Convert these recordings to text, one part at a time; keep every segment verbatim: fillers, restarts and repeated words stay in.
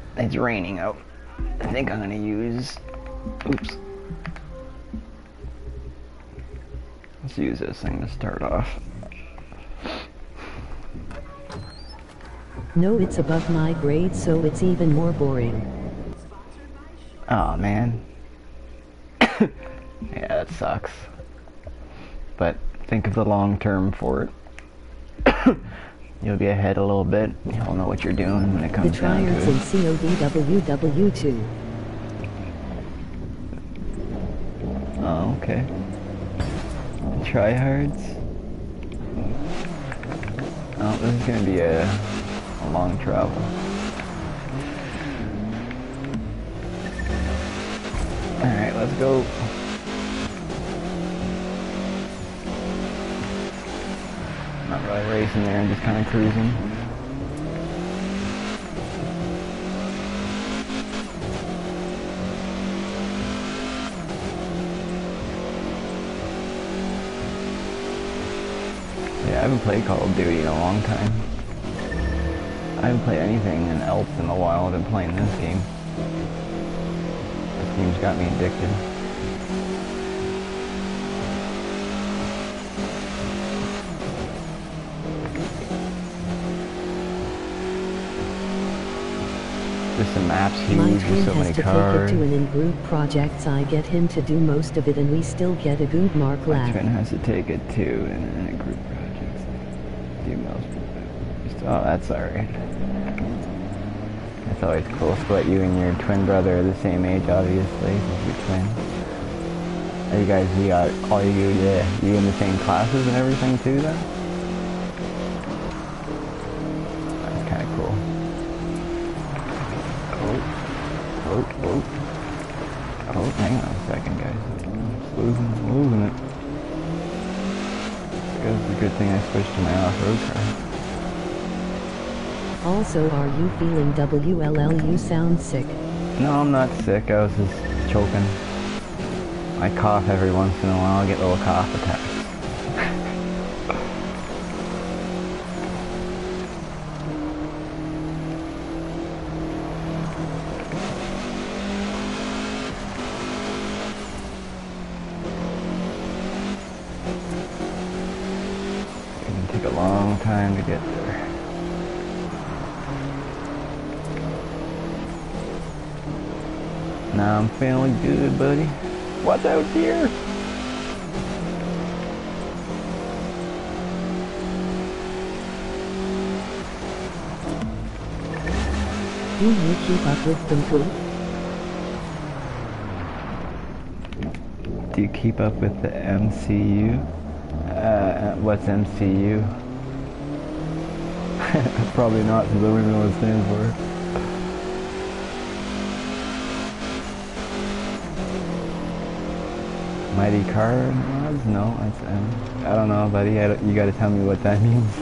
It's raining out. I think I'm gonna use... Oops. Let's use this thing to start off. No, it's above my grade, so it's even more boring. Aw, man. Yeah, that sucks. But think of the long term for it. You'll be ahead a little bit. You'll know what you're doing when it comes The down to tryhards it. in C O D W W two. Oh, okay. Tryhards. Oh, this is gonna be a, a long travel. Alright, let's go. Not really racing there, I'm just kind of cruising. Yeah, I haven't played Call of Duty in a long time. I haven't played anything in Else in a while. I've been playing this game. This game's got me addicted. Just the map's My huge, twin there's so has many to cars. take it to an in-group projects. I get him to do most of it and we still get a good mark My laugh. twin has to take it too, and in a group project. Do most. Oh, that's alright. It's always cool. Split you and your twin brother are the same age, obviously, since you're twins. Are you guys, you got all you, yeah, you in the same classes and everything too, then? That's kind of cool. Oh, oh, oh. Oh, hang on a second, guys. I'm losing, losing it. It's a good thing I switched to my off-road car. Also, are you feeling W L L? You sound sick. No, I'm not sick. I was just choking. I cough every once in a while. I get little cough attacks. It's gonna take a long time to get there. Now I'm feeling good, buddy. What's out here? Do you keep up with them too? Do you keep up with the M C U? Uh, what's M C U? Probably not, because I don't even know what it stands for. Mighty Car Mods? No, that's M. I don't know, buddy. I don't, you gotta tell me what that means.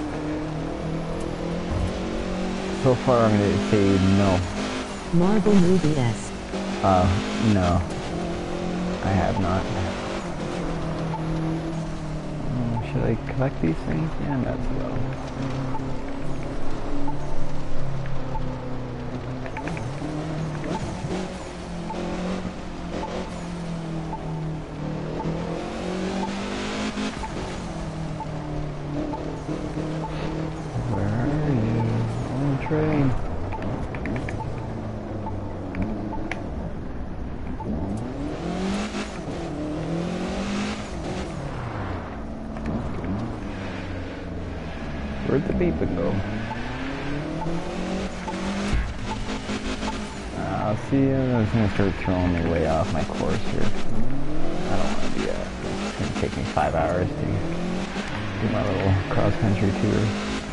So far, I'm gonna say no. Marvel movie-esque. Uh, no. I have not. Um, should I collect these things? Yeah, that's well. Where are you? On the train. Where'd the beeping go? Uh, I'll see you. I was gonna start throwing me way off my course here. I don't want to be, uh, it's gonna take me five hours to do my little cross-country tour.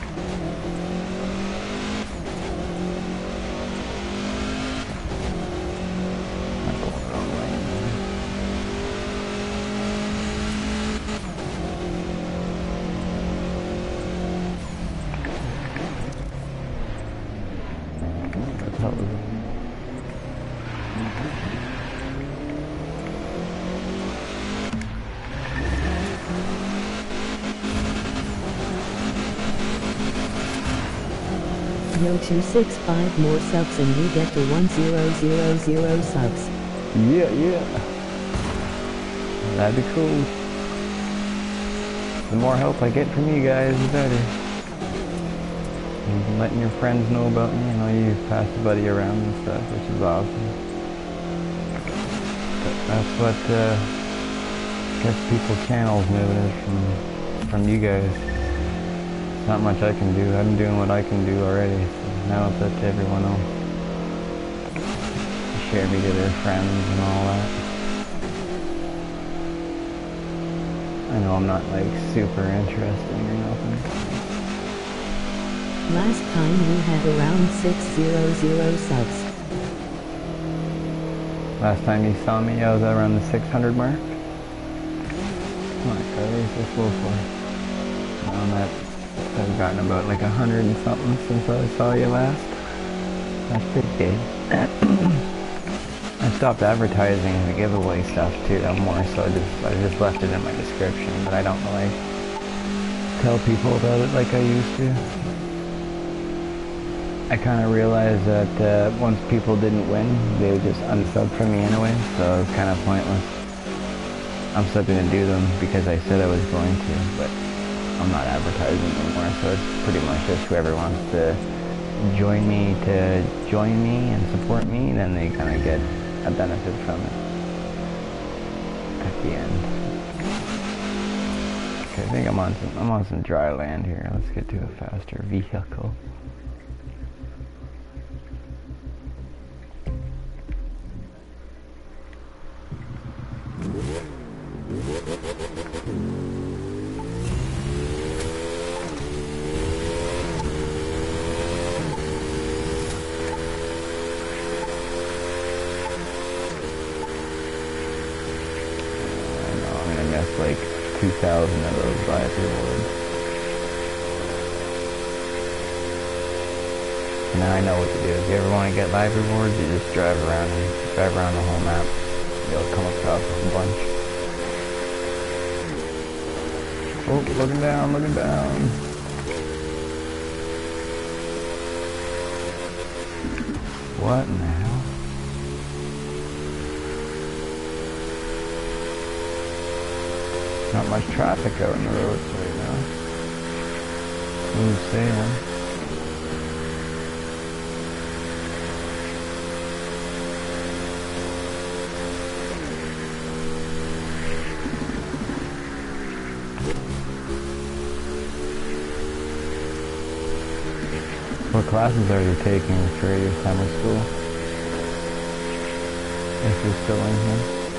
I'm going the wrong way. What the hell is it? Yo, two six five more subs and you get to one thousand subs. Yeah, yeah. That'd be cool. The more help I get from you guys, the better. And letting your friends know about me, you know, you pass the buddy around and stuff, which is awesome. But that's what uh, gets people channels moving is from, from you guys. Not much I can do. I'm doing what I can do already, so now it's up to everyone else. Share me to their friends and all that. I know I'm not like super interesting or nothing. Last time you had around six hundred subs. Last time you saw me, I was around the six hundred mark. Oh my god, what is this low for? Now I'm at, I've gotten about like a hundred and something since I saw you last. That's pretty good. I stopped advertising the giveaway stuff too, more so I just, I just left it in my description, but I don't really tell people about it like I used to. I kind of realized that uh, once people didn't win, they would just unsub from me anyway, so it was kind of pointless. I'm still going to do them because I said I was going to, but I'm not advertising anymore, so it's pretty much just whoever wants to join me to join me and support me, then they kind of get a benefit from it at the end. Okay, I think I'm on some, I'm on some dry land here. Let's get to a faster vehicle. Like two thousand of those live rewards. Now I know what to do. If you ever want to get live rewards, you just drive around and drive around the whole map. You'll come across a bunch. Oh, looking down, looking down. What in the hell? Not much traffic out on the roads right now. Smooth sailing. What classes are you taking for your summer school? If you're still in here.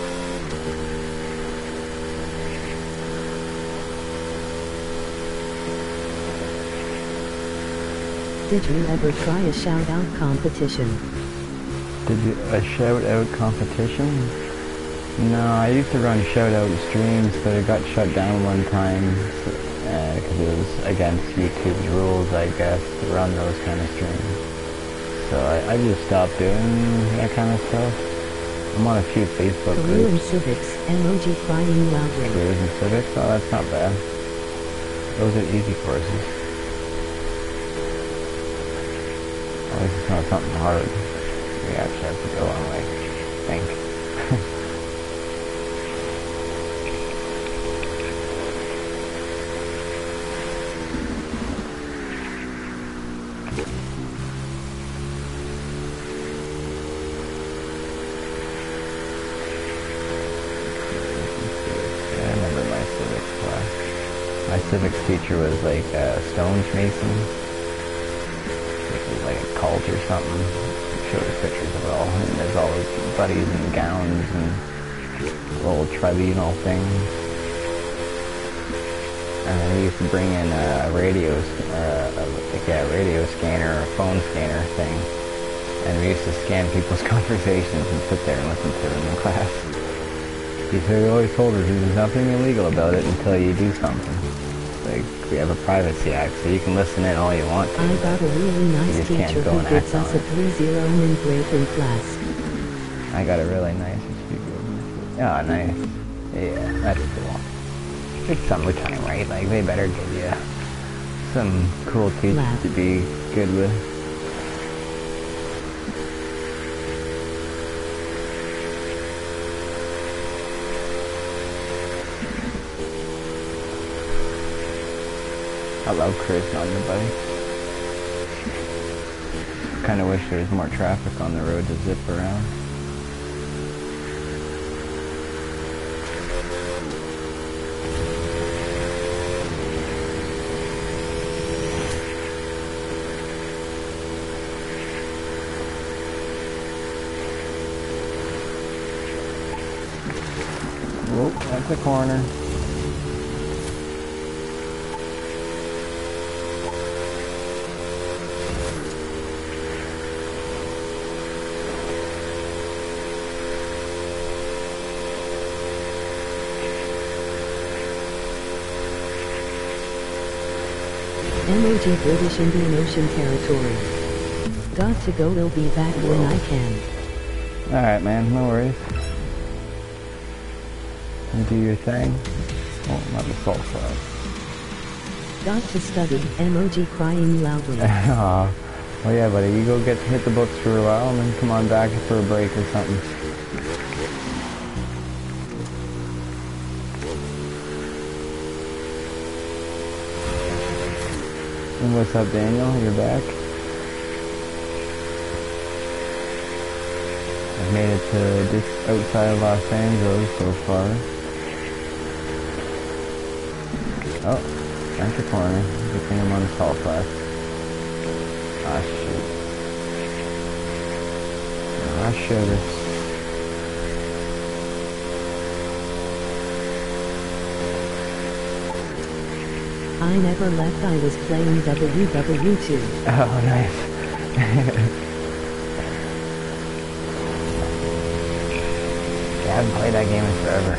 Did you ever try a shout-out competition? Did you a shout-out competition? No, I used to run shout-out streams, but it got shut down one time because uh, it was against YouTube's rules, I guess, to run those kind of streams. So I, I just stopped doing that kind of stuff. I'm on a few Facebook Career groups. in civics, emoji crying loudly. Careers in civics? Oh, that's not bad. Those are easy courses. At least it's not something hard. We actually have to go on, like, think. I remember my civics class. My civics teacher was like a stonemason. Like a cult or something. Showed us pictures of it all, and there's all his buddies in gowns and little tribunal things. And then he used to bring in a radio, uh, like a radio scanner or a phone scanner thing, and we used to scan people's conversations and sit there and listen to them in class. He said he always told us there's nothing illegal about it until you do something. Like, we have a privacy act, so you can listen in all you want to. I got a really nice teacher who gets us a three zero in grade in class. I got a really nice speaker. Oh, nice. Yeah, that's cool. It's summertime, right? Like, they better give you some cool teachers Laugh. to be good with. I love cruising on the bike. Kind of wish there was more traffic on the road to zip around. Whoa, that's a corner. M O G British Indian Ocean Territory. Got to go, will be back when I can. Alright man, no worries. You do your thing. Oh, not the salt flag. Got to study, M O G crying loudly. Aw. Well yeah buddy, you go get hit the books for a while and then come on back for a break or something. And what's up Daniel, you're back? I've made it to just outside of Los Angeles so far. Oh, that's a corner. Good thing I'm on the salt flash. Ah shoot. Ah sugar. I never left, I was playing W W two. Oh nice. Yeah, I haven't played that game in forever.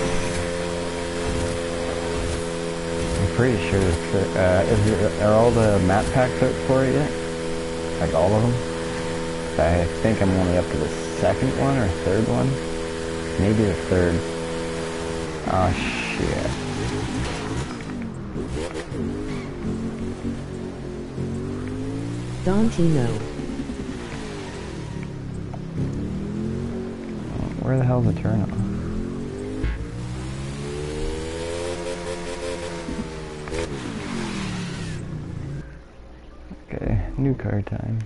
I'm pretty sure it's, uh, is it, are all the map packs out for it yet? Like all of them? I think I'm only up to the second one or third one. Maybe the third. Oh shit. Dontino. Where the hell's the turn off? Okay, new car time.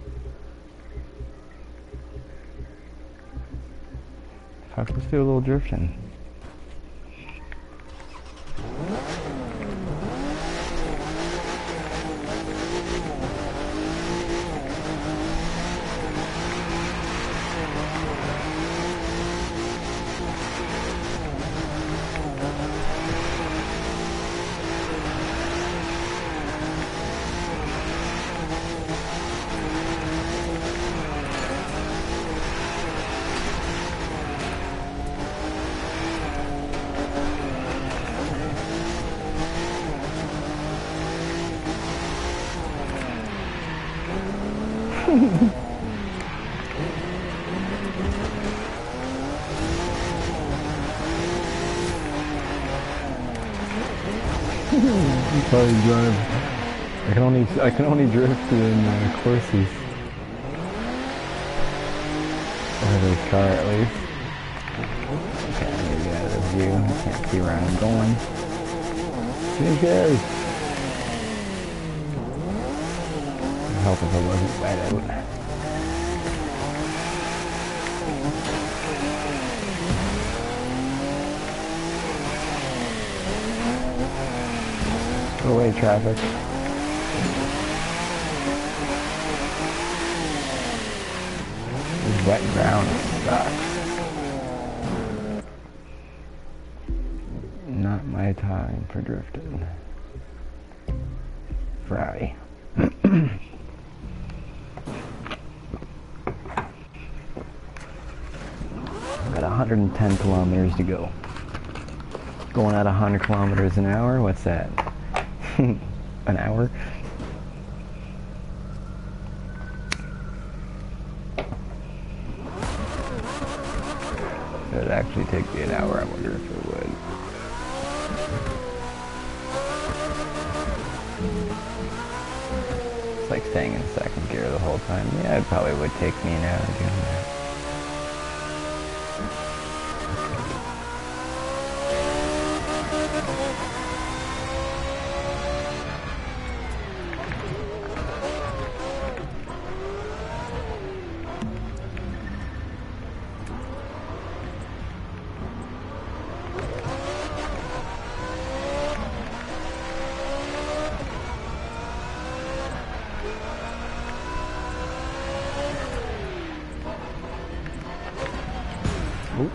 Fuck, let's do a little drifting. I'm probably drive. I can only I can only drift in uh, courses. I have a car at least. Okay, I'm gonna get out of the view. I can't see where I'm going. Sneakers! It'd help if I wasn't wet out. Go away, traffic. This wet ground sucks. Not my time for drifting. Fry. Got one hundred ten kilometers to go. Going at one hundred kilometers an hour? What's that? An hour? It'd actually take me an hour, I wonder if it would. It's like staying in second gear the whole time. Yeah, it probably would take me an hour doing that. Ooh.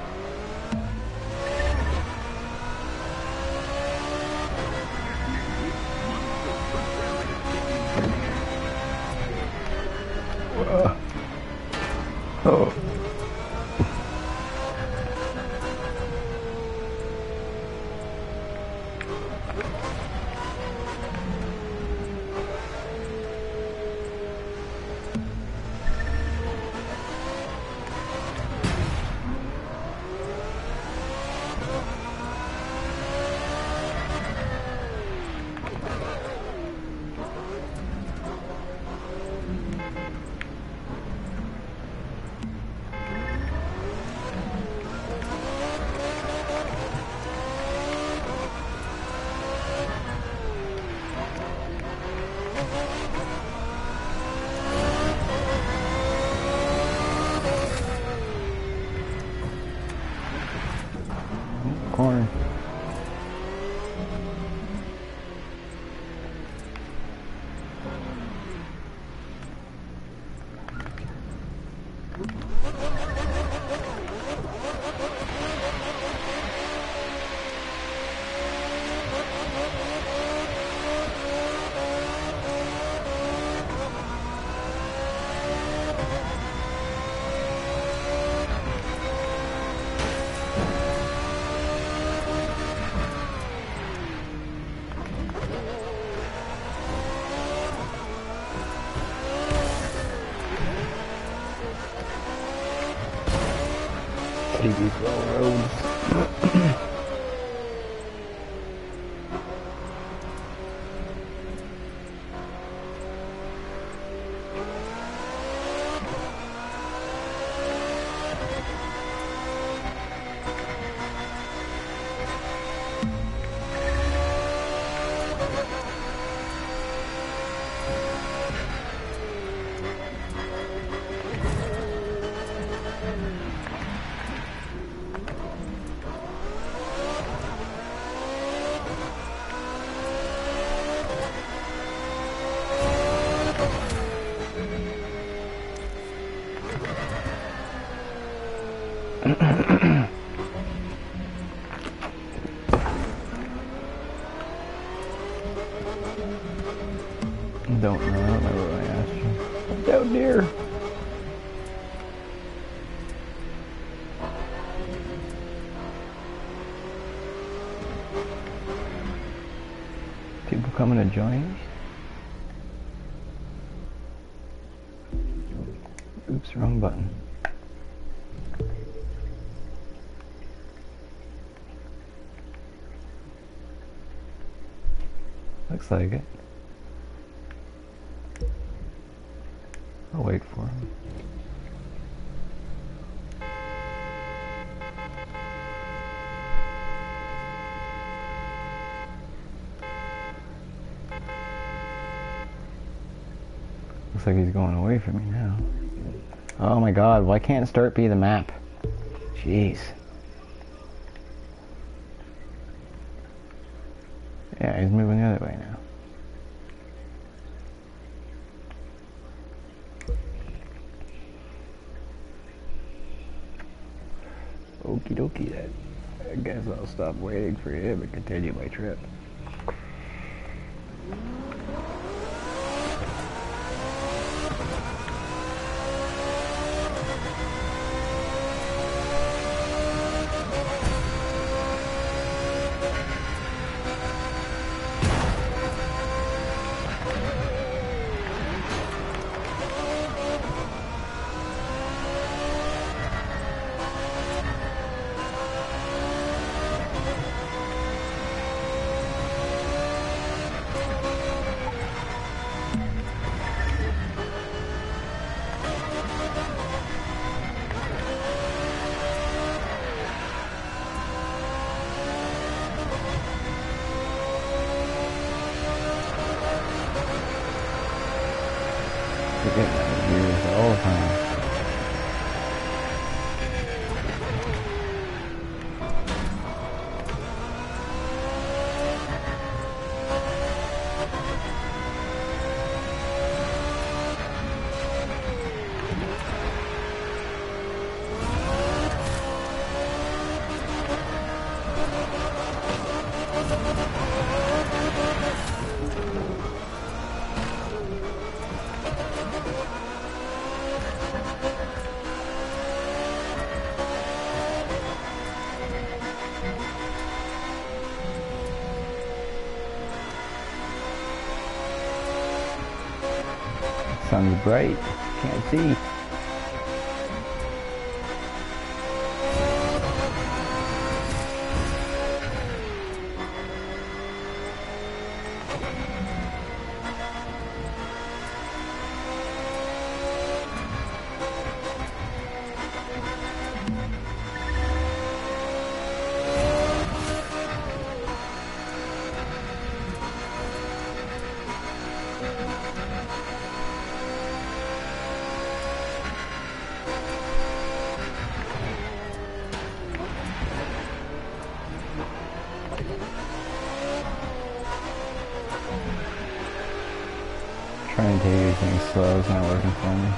Uh. Oh. Corner. T V's well roads. Don't know, I don't remember what I asked you. I'm down there. People coming to join us? Oops, wrong button. Looks like it. I'll wait for him. Looks like he's going away from me now. Oh my god, why can't start be the map? Jeez. Yeah, he's moving the other way now. Okie dokie then. I guess I'll stop waiting for him and continue my trip. sun's bright. Can't see. Trying to take everything slow, it's not working for me.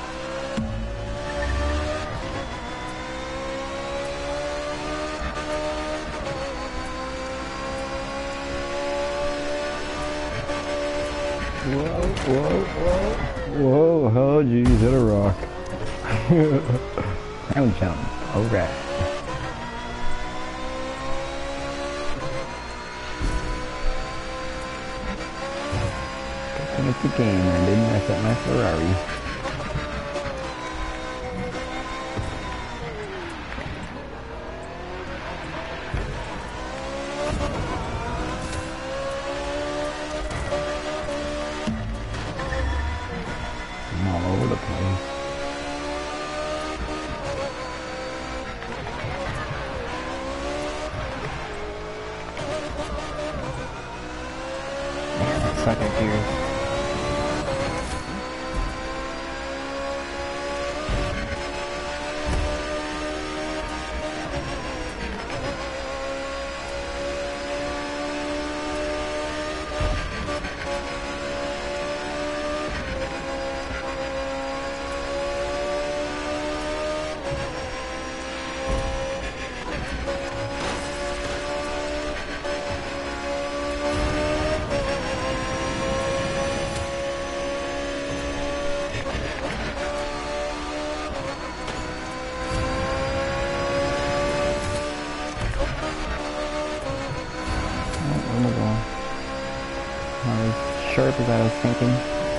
Whoa, whoa, whoa. Whoa, oh geez, hit a rock. Ground jump, alright. It's a game and didn't mess up my Ferrari. I'm all over the place. Man, that suck at gears. Not as sharp as I was thinking.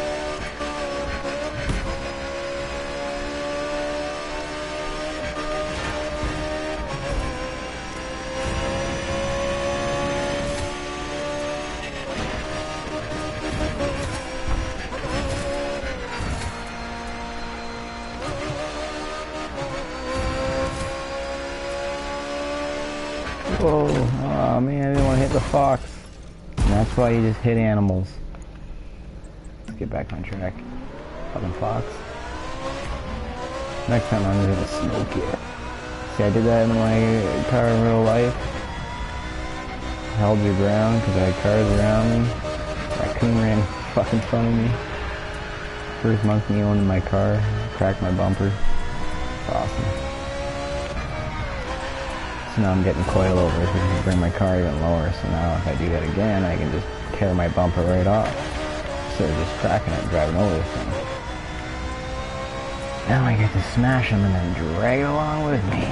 Whoa, oh man, I didn't want to hit the fox. And that's why you just hit animals. Let's get back on track. Fucking fox. Next time I'm gonna smoke it. See, I did that in my car in real life. Held your ground because I had cars around me. Raccoon ran fucking in front of me. First monkey owned my car. Cracked my bumper. It's awesome. So now I'm getting coilovers, which will bring my car even lower. So now if I do that again, I can just tear my bumper right off. Instead of just cracking it and driving over the thing. Now I get to smash them and then drag it along with me.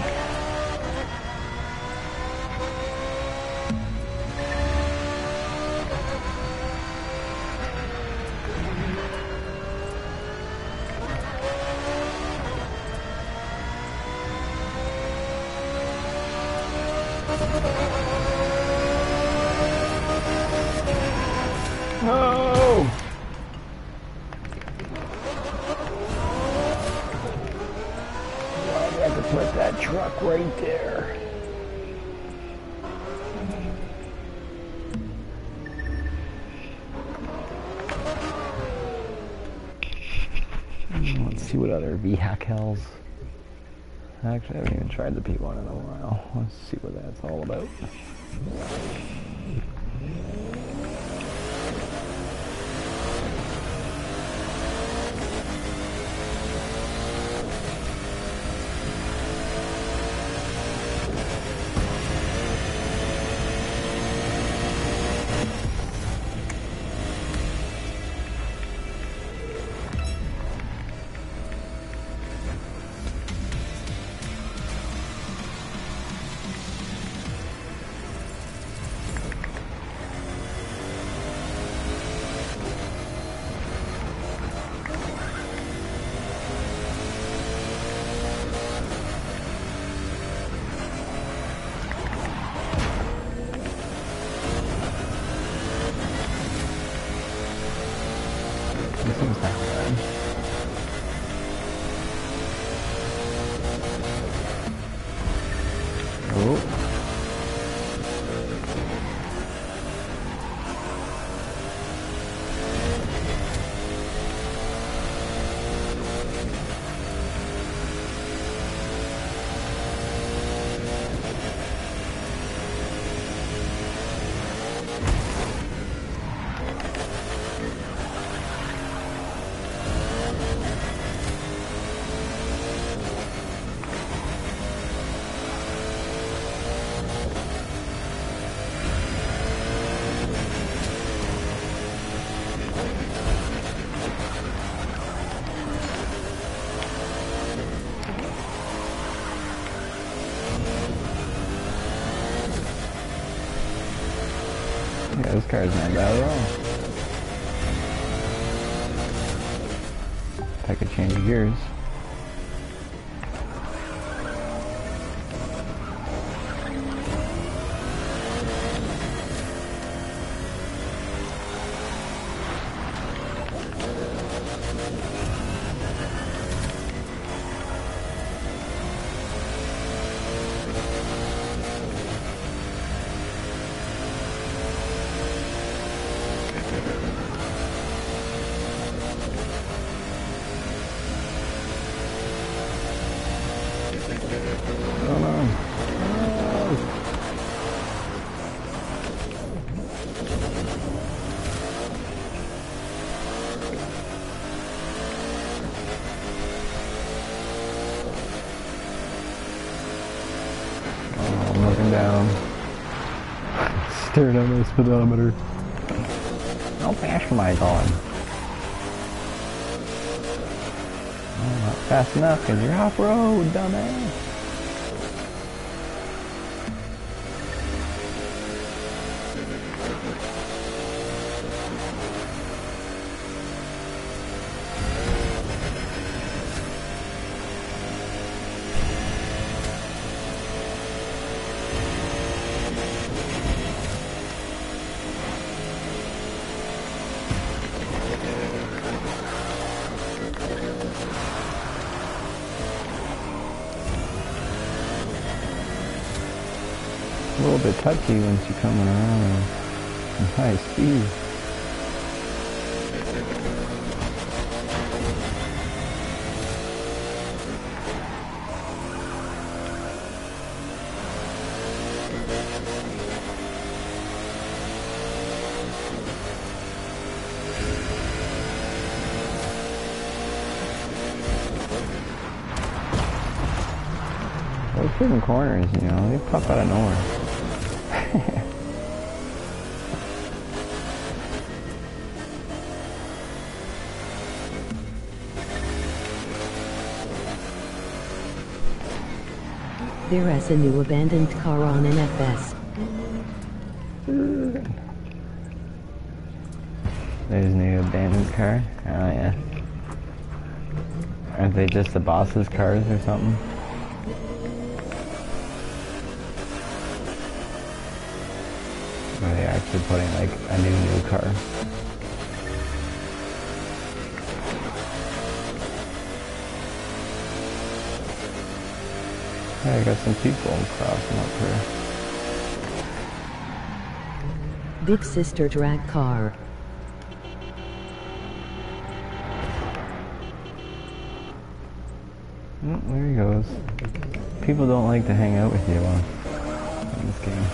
Oh! Why do I have to put that truck right there? Let's see what other vehicles. Actually, I haven't even tried the P one in a while. Let's see what that's all about. this car's not bad at all. If I could change gears. Oh no. Oh, I'm looking down. Staring at my speedometer. How fast am I going? Oh, not fast enough because you're off-road, dumbass. A little bit touchy once you're coming around at high speed. Those freaking corners, you know, they pop out of nowhere. There is a new abandoned car on N F S. There's a new abandoned car? Oh yeah. Aren't they just the boss's cars or something? Or are they actually putting like a new new car? Yeah, I got some people crossing up here. Big Sister drag car. Oh, there he goes. People don't like to hang out with you uh, in this game.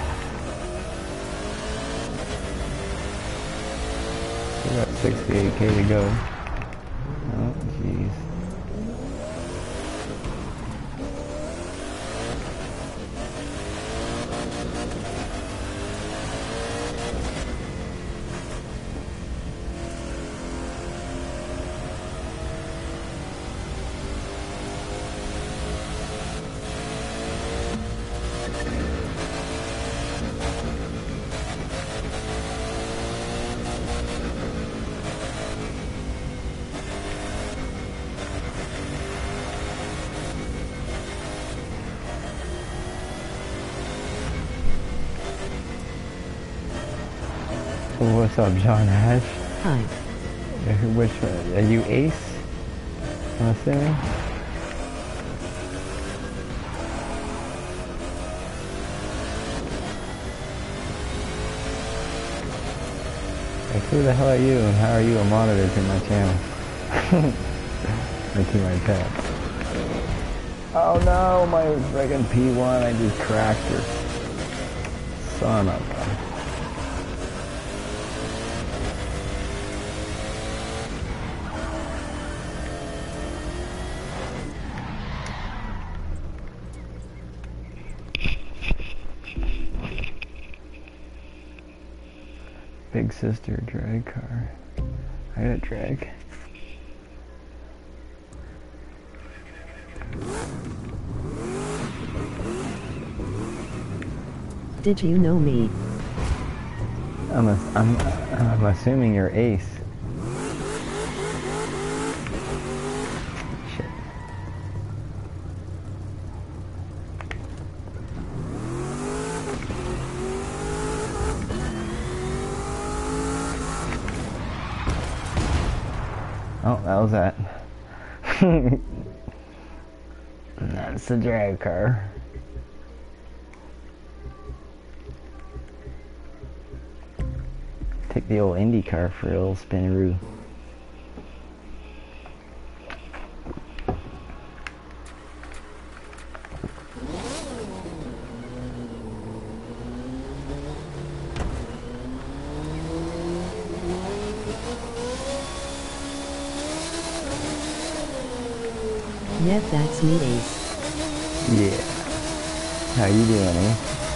We got sixty-eight K to go. Oh, jeez. What's up, John Ash? Hi. Which one? Are you Ace? I'm assuming? Like, who the hell are you and how are you a monitor to my channel? Or to my pet? Oh no, my friggin' P one, I just cracked her. Son of a... Big Sister drag car. I got a drag. Did you know me? Oh, I'm, a, I'm, I'm assuming you're Ace. Shit. Oh, that was that. That's the drag car. Take the old Indy car for a little spinaroo. Yep, that's me, Ace. Yeah. How you doing, eh?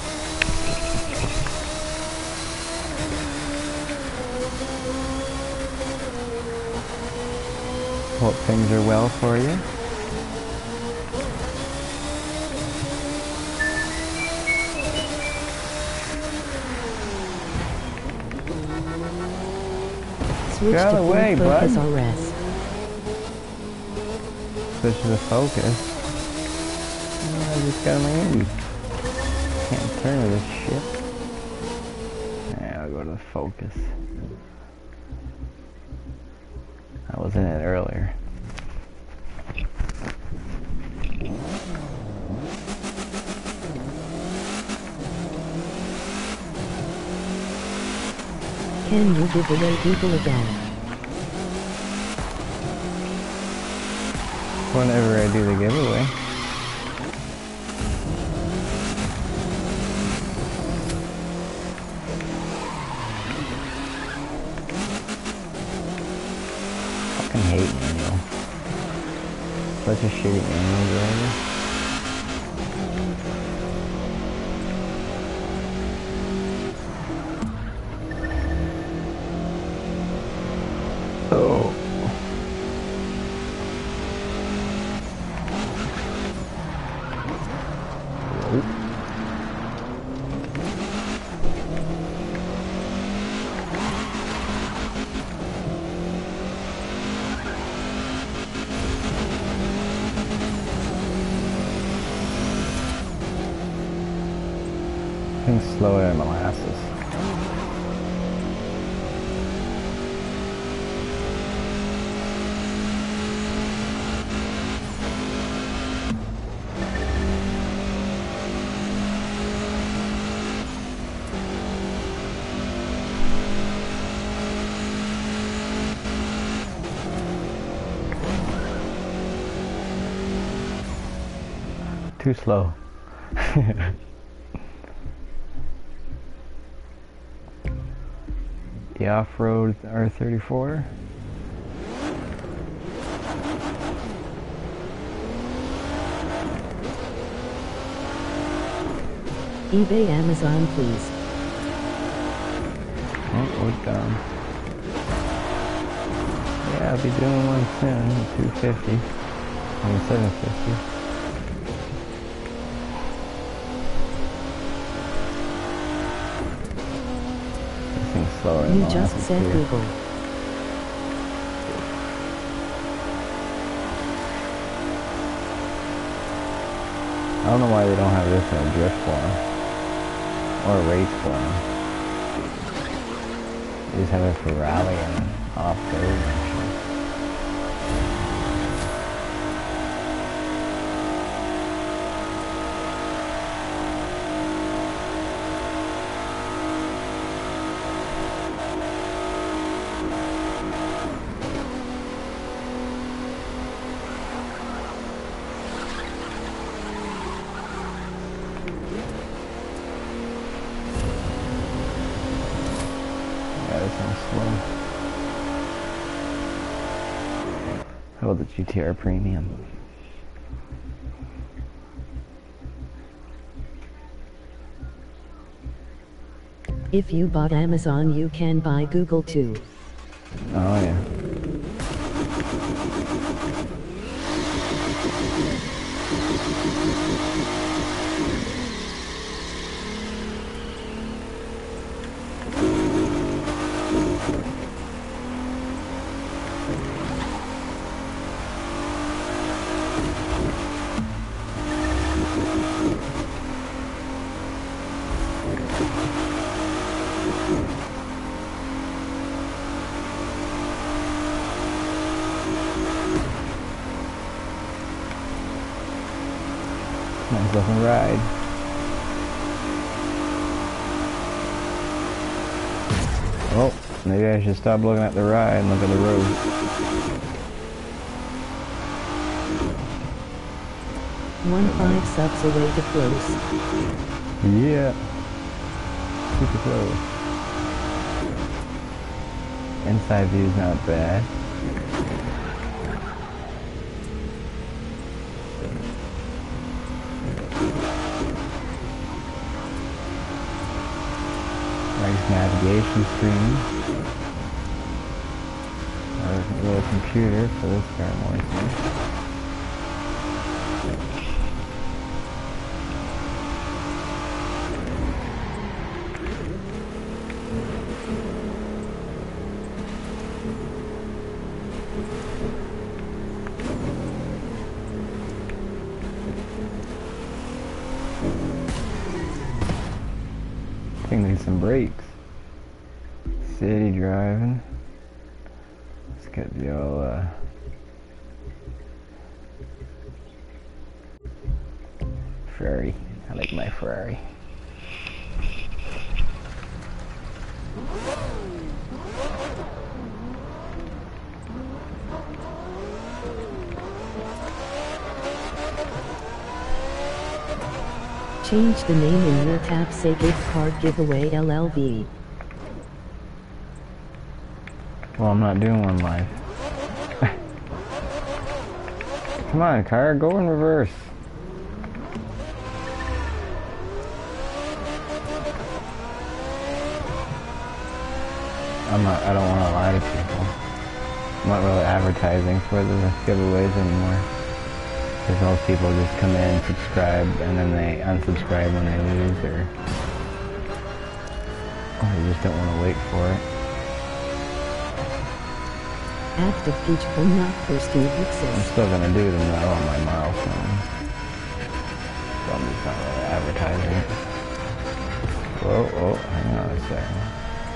Hope things are well for you. Switch Get out to of the full way, focus bud. or rest. Switch to the focus. Oh, I just got my Indy. Can't turn with this shit. Yeah, I'll go to the focus. I was in it earlier. Can you give away people again? Whenever I do the giveaway. Fucking hate manual. Such a shitty manual driver. Oh. Things slower than molasses. Too slow. The off-road R thirty-four. eBay, Amazon, please. Oh, we're done. Yeah, I'll be doing one soon. two fifty. I mean, seven fifty. Slower You just said too. Google. I don't know why they don't have this in a drift form or a race form. They just have it for rally and off-road and shit. Slow. How about the G T R Premium? If you bought Amazon, you can buy Google too. Oh yeah. myself a ride. Well, maybe I should stop looking at the ride and look at the road. One five subs away to close. Yeah. Super close. Inside view's not bad. Nice navigation screen. There's a little computer for this car more thing. I think need some brakes. City driving. Let's get the old, uh... Ferrari. I like my Ferrari. Change the name in your tab, say gift card giveaway L L V. Well, I'm not doing one live. Come on, car, go in reverse. I'm not, I don't want to lie to people. I'm not really advertising for the giveaways anymore. Because most people just come in, subscribe, and then they unsubscribe when they lose, or, or they just don't want to wait for it. Active feature unlock first to I'm access. still going to do them though on my milestone. So I'm just not really advertising it. Whoa, whoa, hang on a second.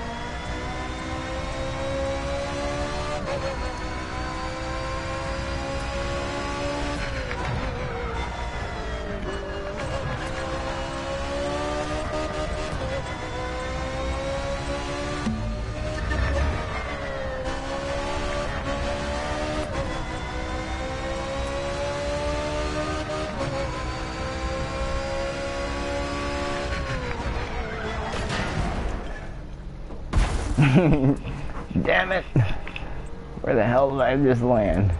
Damn it! Where the hell did I just land?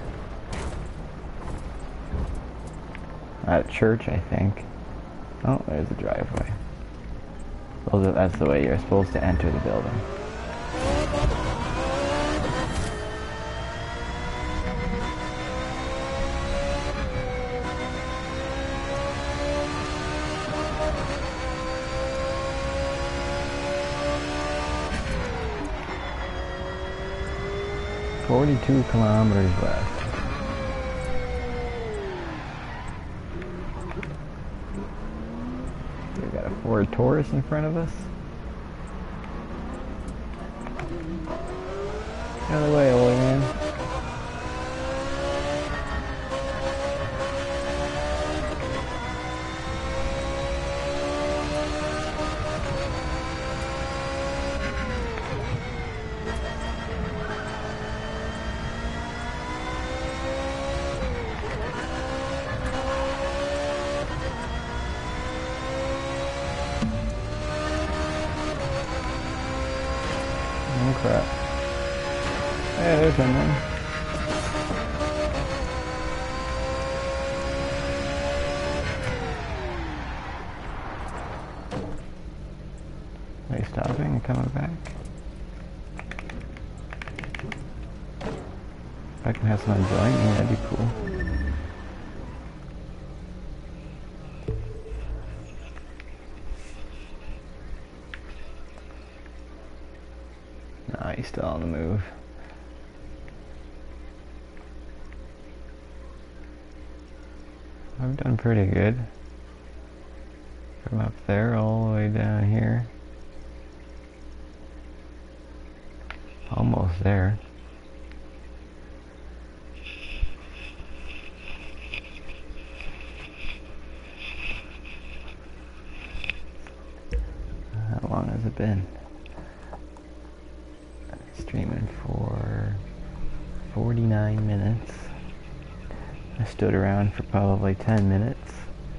At church, I think. Oh, there's the driveway. Those are, that's the way you're supposed to enter the building. forty-two kilometers left. We got a Ford Taurus in front of us. Get out of the way, old man. Oh crap. Hey, there's him then. Are they stopping and coming back? If I can have someone join me, that'd be cool. Nah, he's still on the move. I've done pretty good. From up there all the way down here. Almost there. been? Streaming for forty-nine minutes. I stood around for probably ten minutes.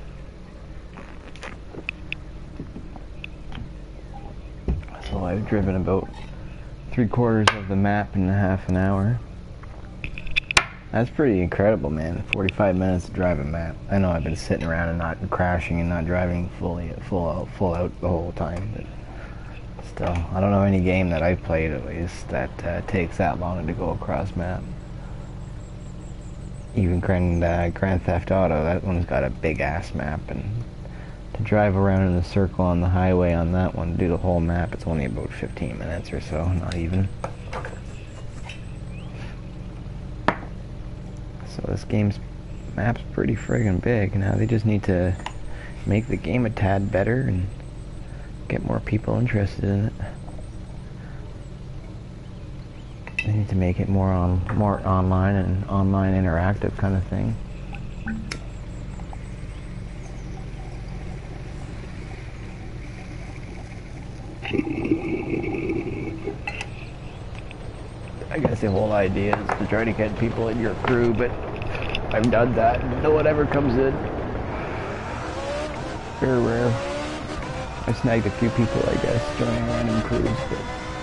So I've driven about three quarters of the map in a half an hour. That's pretty incredible, man. forty-five minutes to drive a map. I know I've been sitting around and not crashing and not driving fully, full out, full out the whole time, but still, I don't know any game that I've played at least that uh, takes that long to go across map. Even Grand, uh, Grand Theft Auto, that one's got a big ass map, and to drive around in a circle on the highway on that one, do the whole map, it's only about fifteen minutes or so, not even. So this game's map's pretty friggin' big. Now they just need to make the game a tad better and get more people interested in it. They need to make it more on more online and online interactive kind of thing. I guess the whole idea is to try to get people in your crew, but I've done that and no one ever comes in. Very rare. I snagged a few people, I guess, joining random crews, but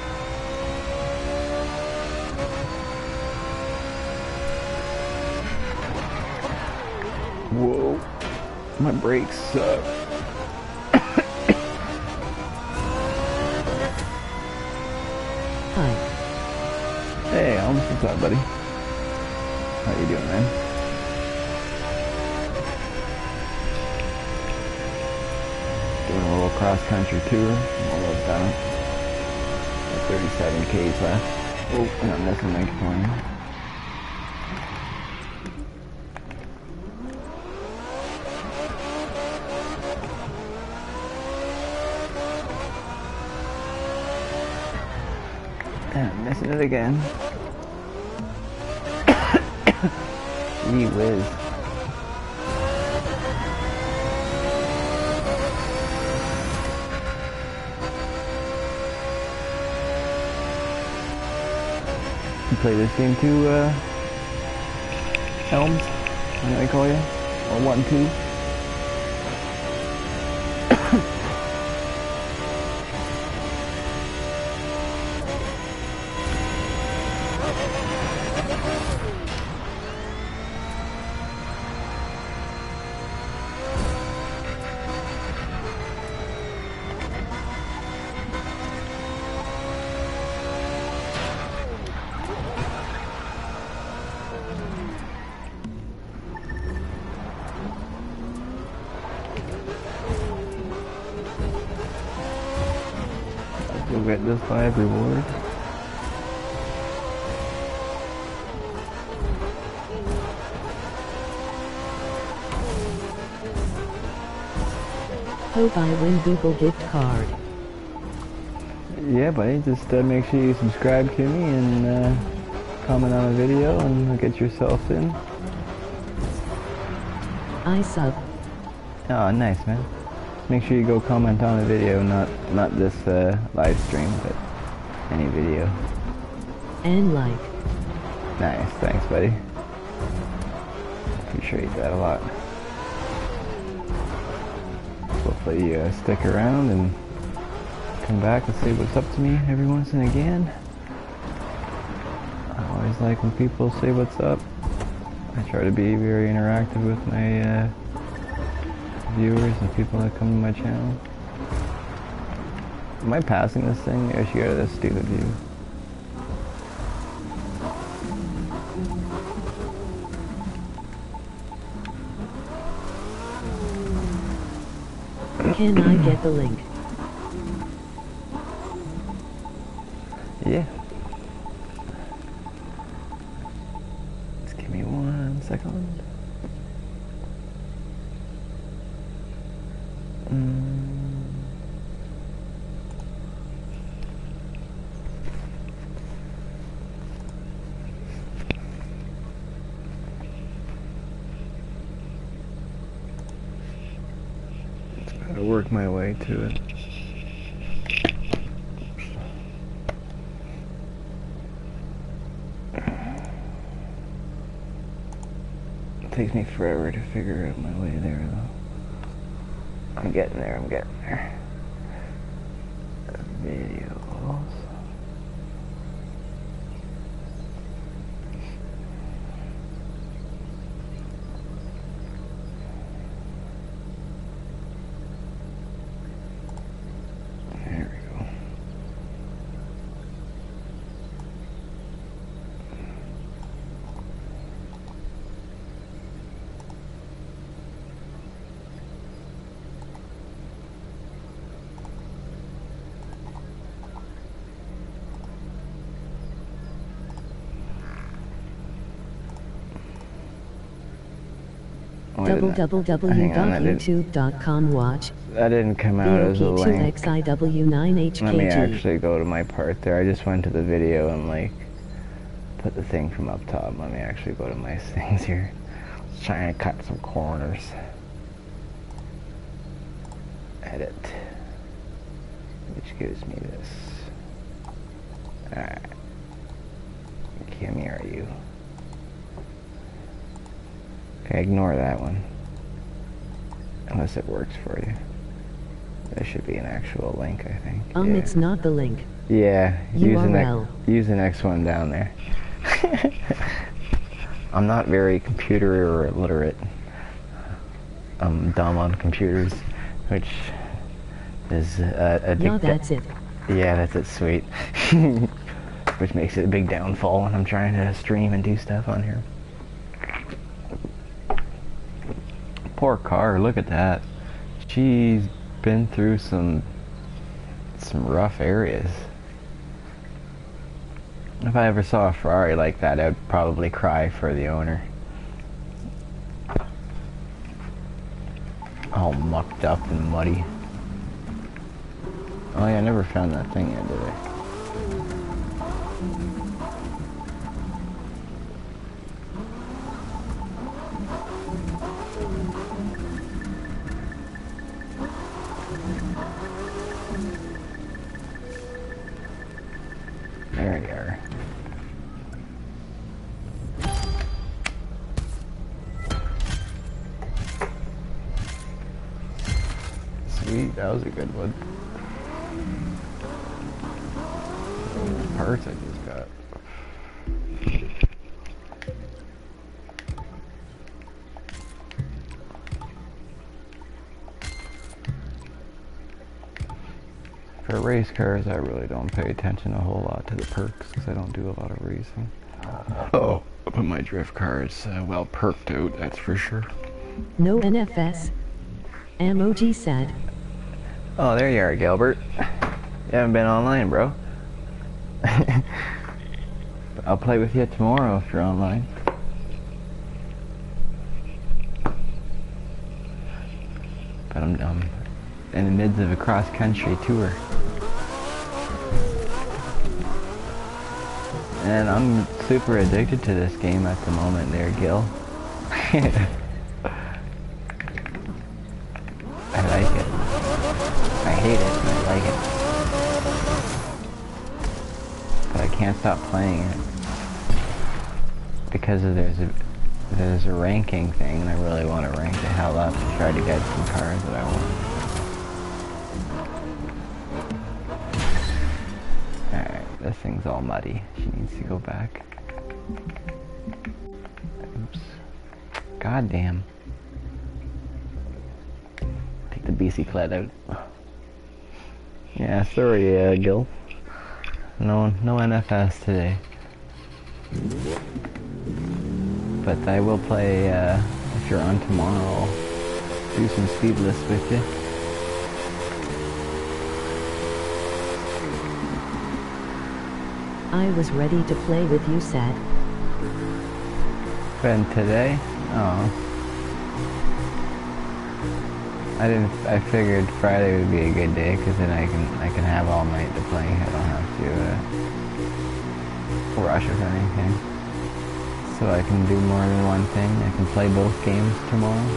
whoa, my brakes suck. Hi. Hey, Elms, what's up, buddy? How you doing, man? Doing a little cross-country tour. I'm almost done. Got thirty-seven K's left. Oh, and I'm missing my corner. And I'm missing it again. Gee whiz. You play this game too, uh, Elms? What do they call you? Or one, two? You'll get this live reward. Hope I win Google gift card. Yeah, buddy, just uh, make sure you subscribe to me and uh, comment on a video and get yourself in. I sub. Oh, nice, man. Make sure you go comment on a video, not not this uh, live stream, but any video. And like. Nice, thanks, buddy. Appreciate that a lot. Hopefully you uh, stick around and come back and say what's up to me every once and again. I always like when people say what's up. I try to be very interactive with my uh, viewers and people that come to my channel. Am I passing this thing? I should go to this stupid view. Can I get the link? Yeah. Just give me one second. Mm. Just gotta work my way to it. takes me forever to figure out my way there, though. I'm getting there, I'm getting there. Videos. There we go. double double w dot youtube dot com watch. That didn't come out as a link. X I W nine H K G. Let me actually go to my part there. I just went to the video and like put the thing from up top. Let me actually go to my things here. Just trying to cut some corners. Edit. Which gives me this. Alright. Come here, you. Okay, ignore that one. Unless it works for you. There should be an actual link, I think. Um, yeah. It's not the link. Yeah, use the, next, use the next one down there. I'm not very computer or literate. I'm dumb on computers, which is uh, a big... Yeah, that's it. Yeah, that's it, sweet. Which makes it a big downfall when I'm trying to stream and do stuff on here. Poor car, look at that. She's been through some some rough areas. If I ever saw a Ferrari like that, I'd probably cry for the owner. All mucked up and muddy. Oh yeah, I never found that thing yet, did I? There we are. Sweet, that was a good one. Those parts I just got. For race cars, I really don't pay attention a whole lot to the perks because I don't do a lot of racing. Oh, but my drift car is uh, well perked out, that's for sure. No N F S. Emoji sad. Oh, there you are, Gilbert. You haven't been online, bro. I'll play with you tomorrow if you're online. But I'm, I'm in the midst of a cross-country tour. And I'm super addicted to this game at the moment there, Gil. I like it. I hate it, but I like it. But I can't stop playing it. Because of there's a there's a ranking thing, and I really want to rank the hell up and try to get some cars that I want. Alright, this thing's all muddy. She needs to go back. Oops. God damn. Take the bicyclette out. Yeah, sorry, uh, Gil. No, no N F S today. But I will play, uh, if you're on tomorrow, I'll do some speedless with you. I was ready to play with you, sad. But today? Oh. I didn't, I figured Friday would be a good day, because then I can, I can have all night to play. I don't have to, uh, rush with anything. So I can do more than one thing. I can play both games tomorrow.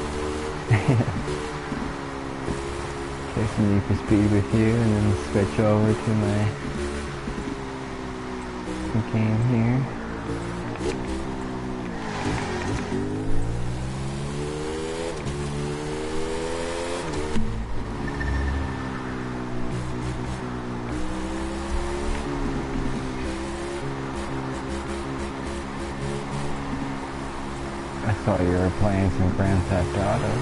Play some Need for Speed with you and then switch over to my game here. thought you were playing some Grand Theft Auto.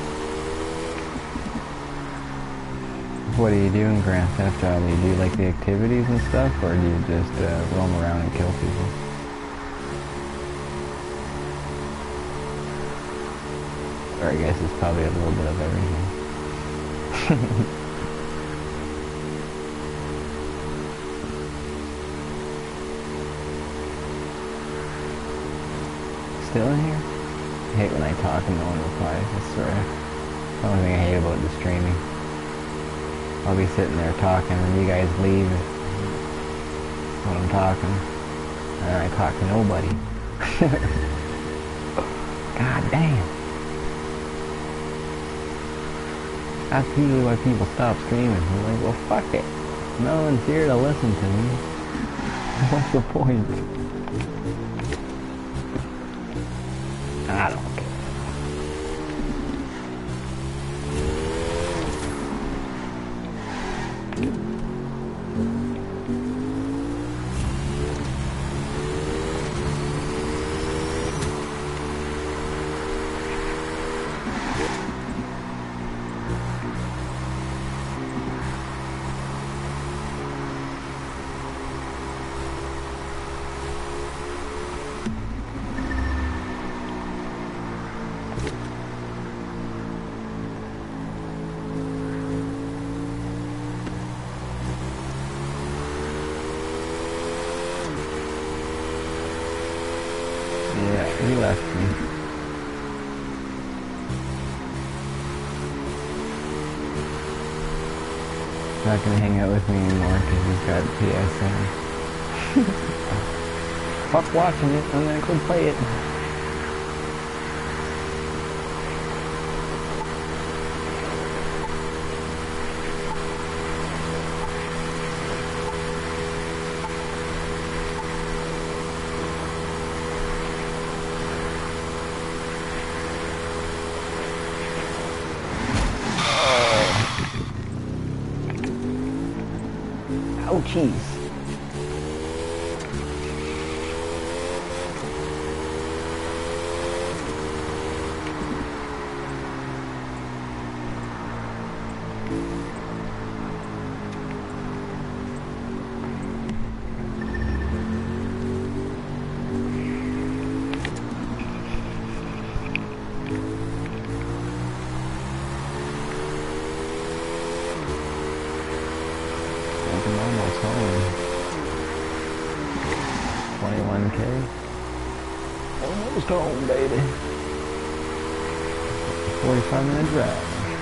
What do you do in Grand Theft Auto? Do you do like the activities and stuff, or do you just uh, roam around and kill people? Or I guess it's probably a little bit of everything. Still in here? I hate when I talk and no one replies, I swear. That's the only thing I hate about the streaming. I'll be sitting there talking and you guys leave when I'm talking. And I talk to nobody. God damn. That's usually why people stop streaming. They're like, well fuck it. No one's here to listen to me. What's the point? I don't care. He left me. He's not gonna hang out with me anymore because he's got P S N. Fuck watching it, I'm gonna go play it. Ouchies. I'm almost home. twenty-one K. Almost home, baby. forty-five minute drive.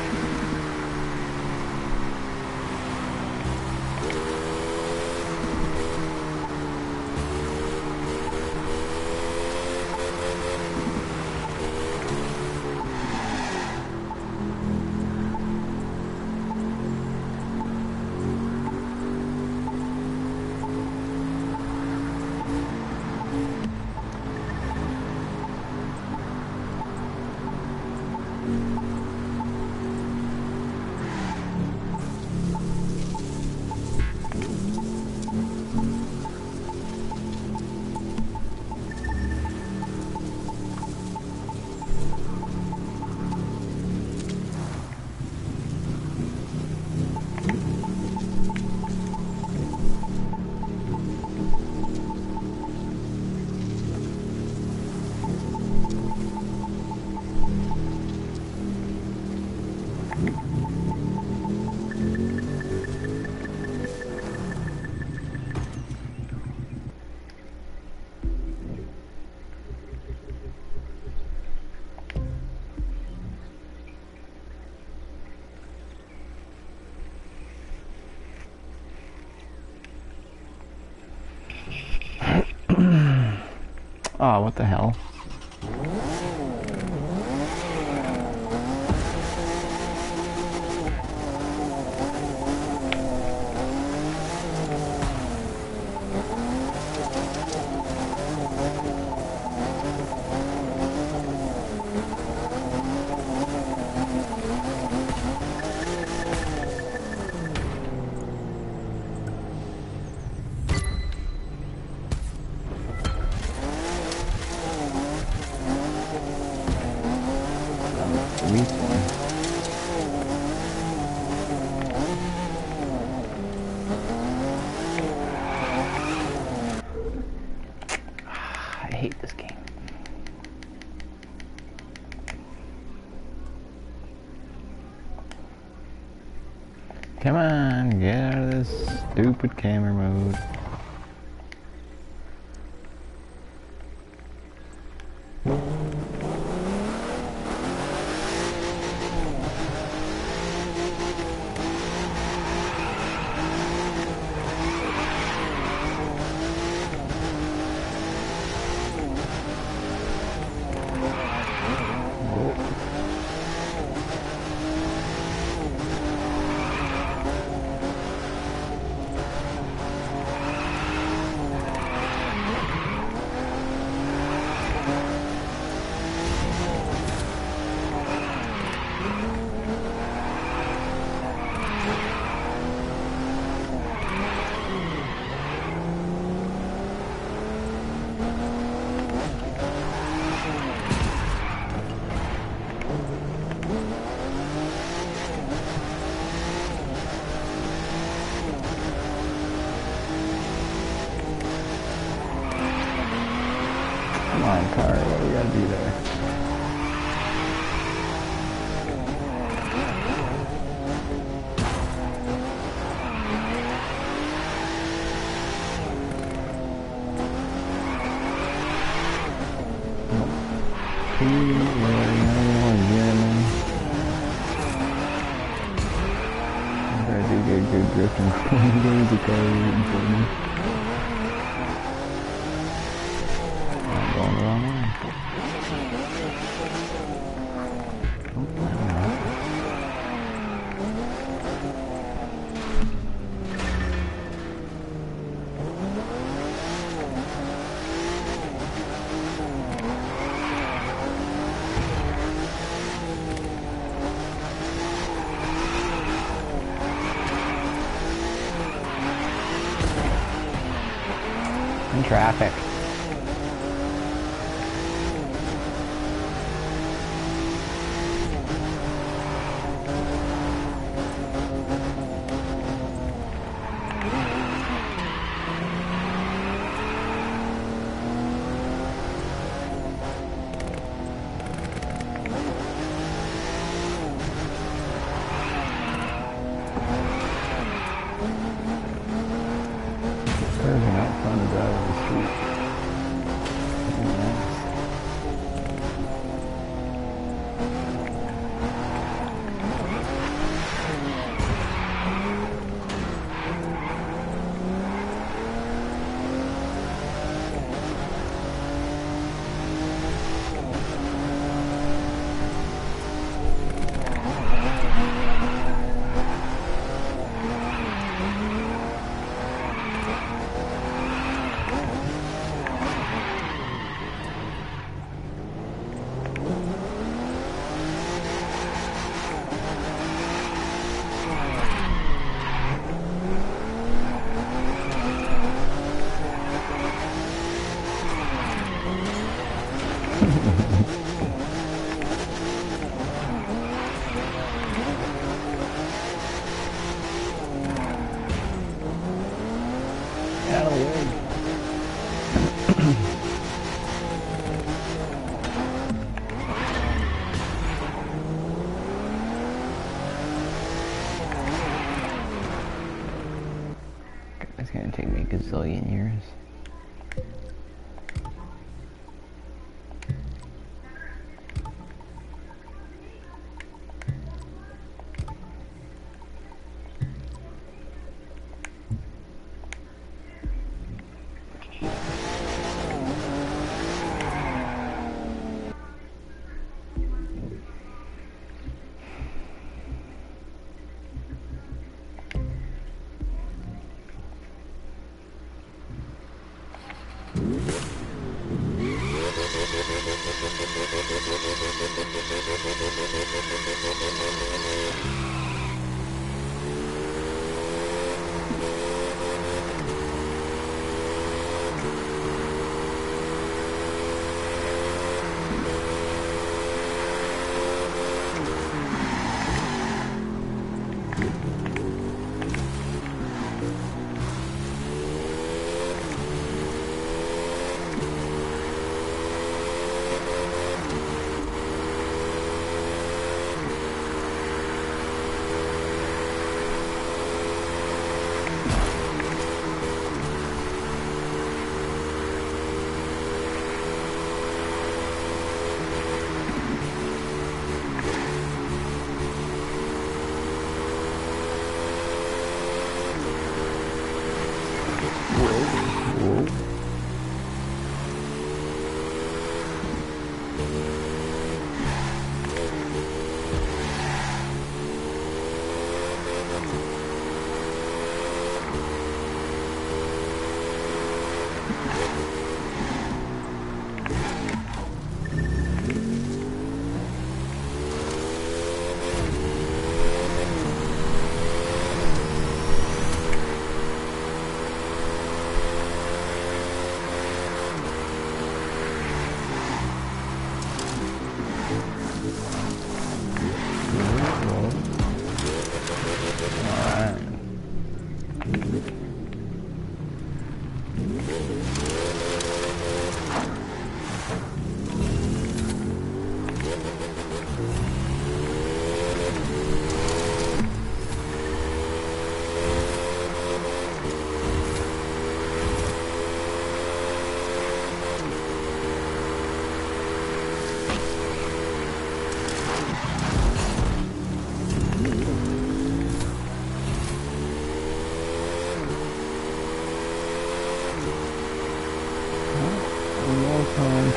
Oh, what the hell? Come on, get out of this stupid camera mode. Come on, car, what do you gotta do there? I do get good drifting. There's a car waiting for me. I'm going the wrong way. Oh, I don't know. In traffic. Cars are not fun to drive on the street. Get out of the way. It's gonna take me a gazillion years.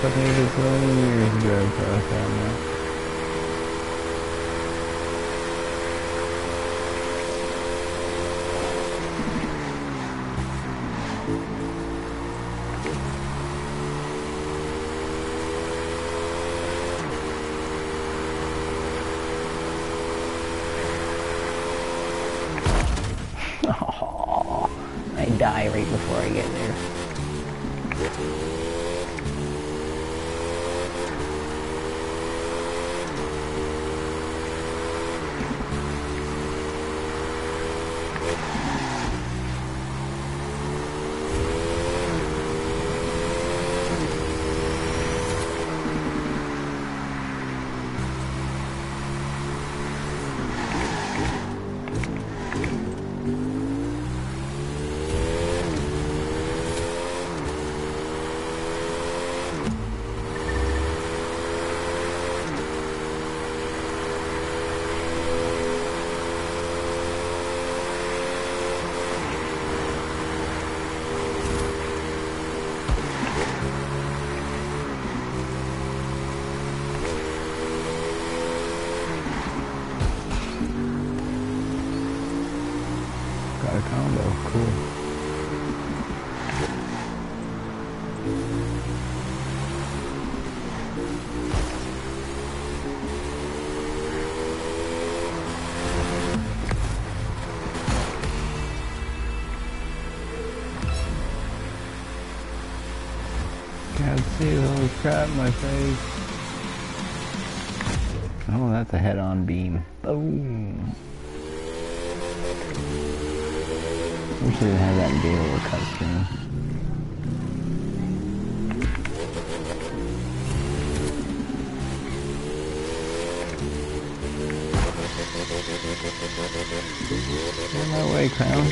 took me to twenty years to drive across that now. Oh, I die right before I get there. Got a combo, cool. Can't see those crap in my face. Oh, that's a head-on beam. Boom. We should have that in Gale or cutscene. Get in my way, Crown.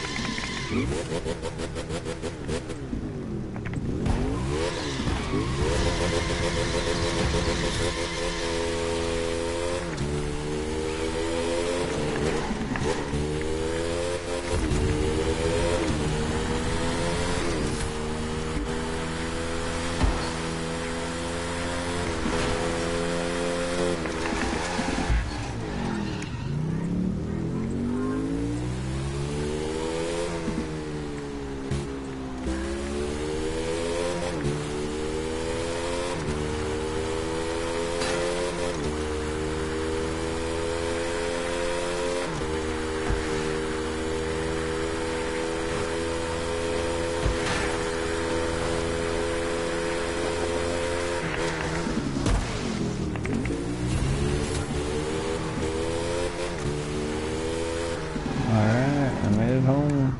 Alright, I made it home.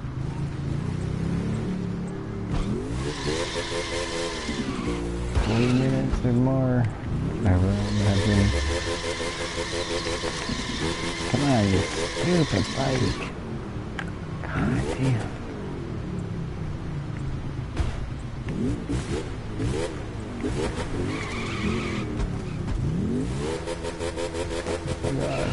Twenty minutes or more. Whatever, imagine. Come on, you stupid bike. God damn. Oh God.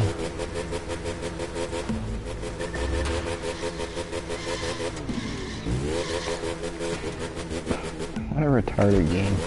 What a retarded game.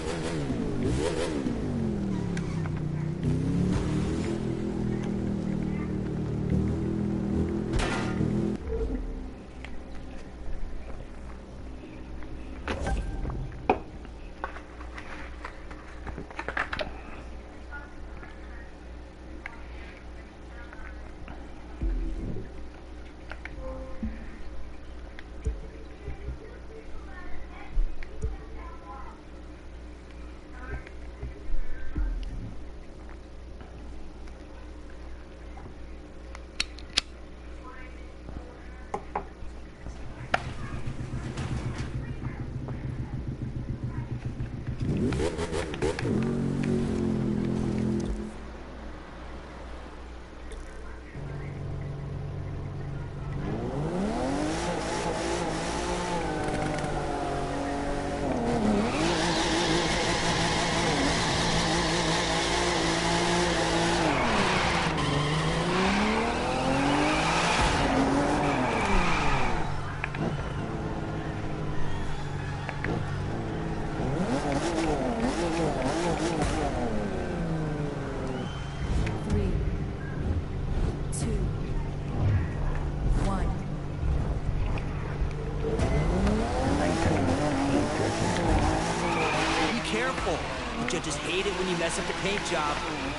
judges hate it when you mess up the paint job.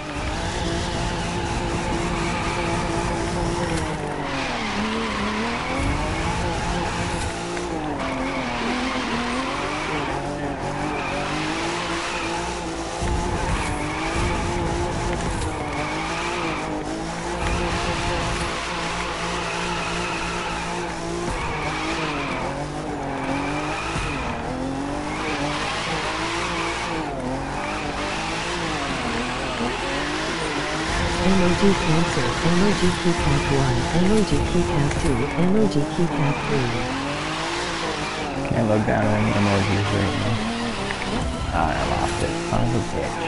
Emoji Cancer, Emoji Keycap one, Emoji Keycap two, Emoji Keycap three. Can't look down at any emojis right now. Oh, I lost it. Son of a bitch.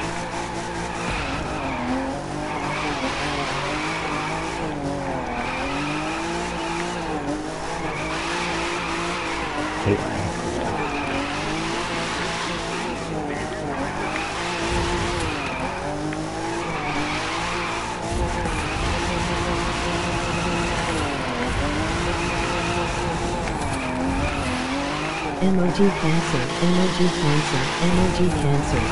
Hate lying. Emoji Cancer, Emoji Cancer, Emoji Cancer.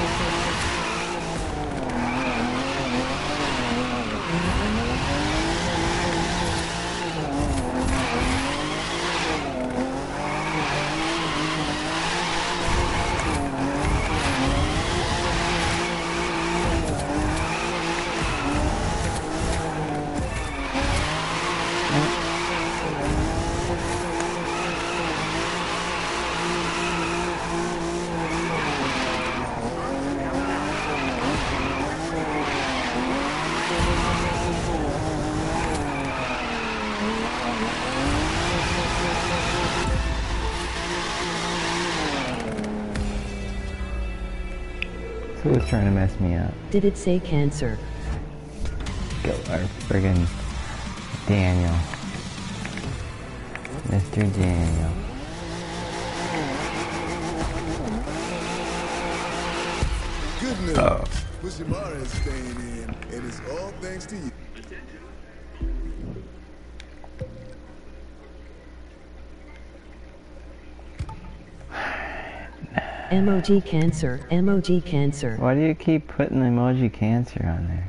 Who was trying to mess me up? Did it say Cancer? Go, our friggin' Daniel. Mister Daniel. Good news. Oh. Bushimara is staying in, and it's all thanks to you. Emoji Cancer, Emoji Cancer. Why do you keep putting emoji Cancer on there?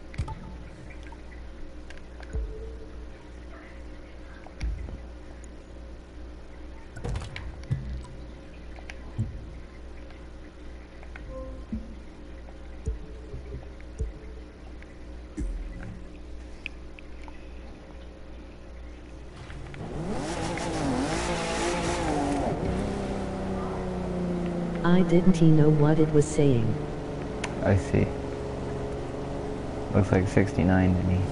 I didn't know what it was saying. I see. Looks like sixty-nine to me.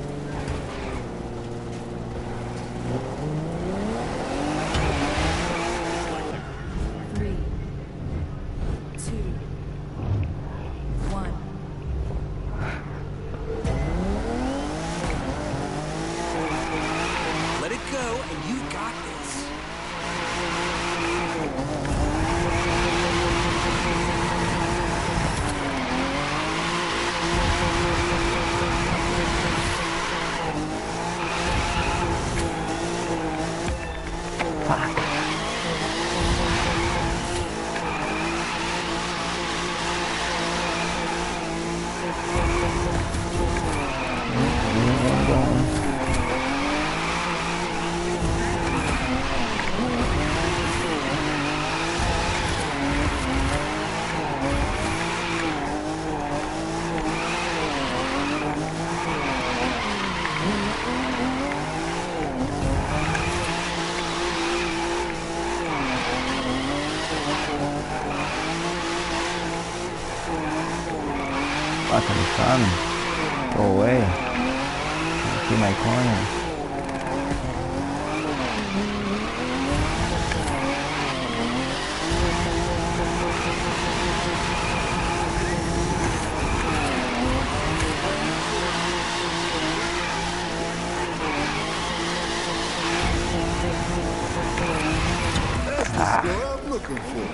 Three, two, one. Let it go, and you've got this. Fucking sun. Go away. See my corner. That's the score I'm looking for.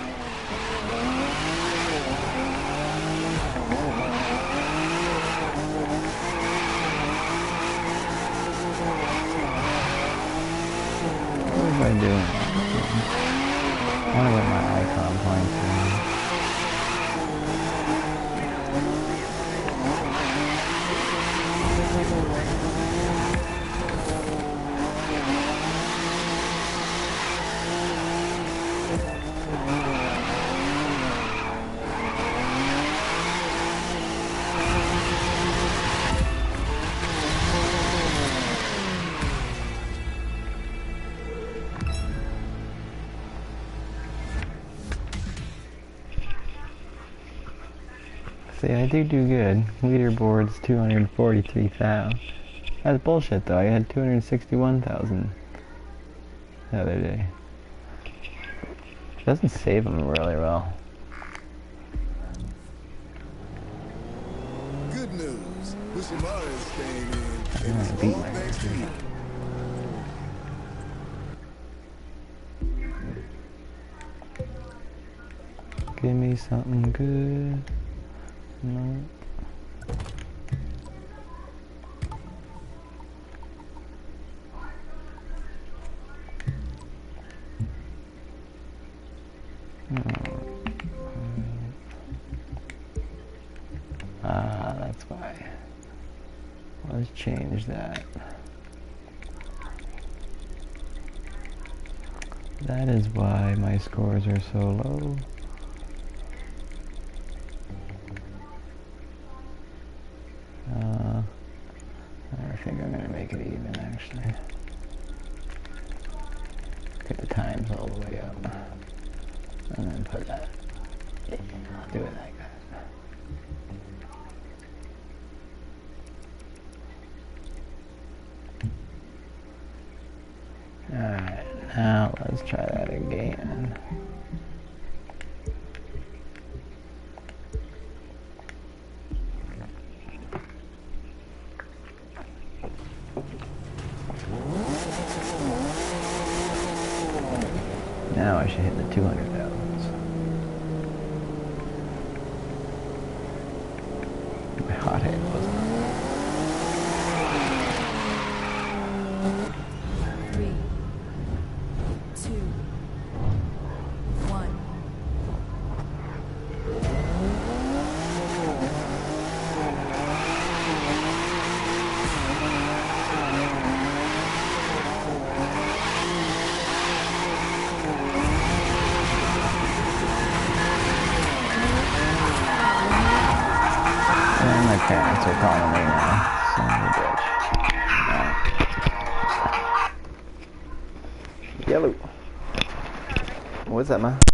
What am I doing? I wonder what my icon points are. See, I do do good. Leaderboard's two hundred forty-three thousand. That's bullshit though, I had two hundred sixty-one thousand the other day. Doesn't save them really well. Good news. Bushimara is staying in, and it's beat all my thanks to you. Give me something good. No. Ah, that's why. Let's change that. That is why my scores are so low. Uh, I think I'm gonna make it even actually. Get the times all the way up. And then put that. I'll do it like that. Alright, now let's try that again. Now I should hit the two hundred thousands. My hot hit wasn't on. Three, two, one. And my parents are calling me now. Son of a bitch. Alright. Yellow. What's that, man?